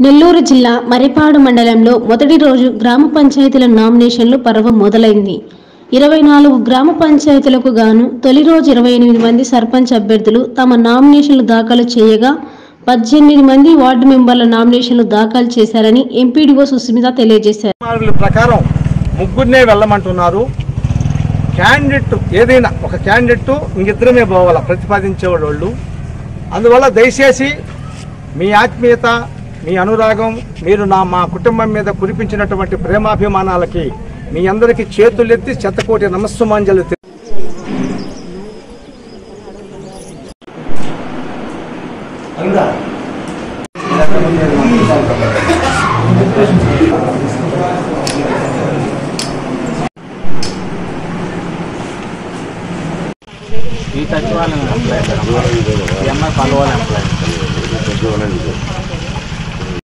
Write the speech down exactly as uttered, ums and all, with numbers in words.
నెల్లూరు జిల్లా మరిపాడు మండలంలో మొదటి రోజు గ్రామ పంచాయతీల నామినేషన్లు పర్వం మొదలైంది. ఇరవై నాలుగు గ్రామ పంచాయతీలకు గాను తొలి రోజు ఇరవై ఎనిమిది మంది సర్పంచ్ అభ్యర్థులు తమ నామినేషన్లు దాఖలు చేయగా పద్దెనిమిది మంది వార్డు మెంబర్ల నామినేషన్లు దాఖలు చేశారని ఎంపీడీఓ సుస్మిత తెలియజేశారు. ప్రకారం ముగ్గురినే వెళ్ళమంటున్నారు. క్యాండిడేట్ ఏదైనా ఒక క్యాండిడేట్ ఇంకిద్దరమే పోవాల ప్రతిపాదించే వాళ్ళు. అందువల్ల దయచేసి మీ ఆత్మీయత, మీ అనురాగం, మీరు నా మా కుటుంబం మీద కురిపించినటువంటి ప్రేమాభిమానాలకి మీ అందరికీ చేతులెత్తి శతకోటి నమస్సుమాంజలు. ఈ సచివాలయం ఎంప్లాయ్ ఎంఐ పల్లవాళ్ళ ఎంప్లాయ్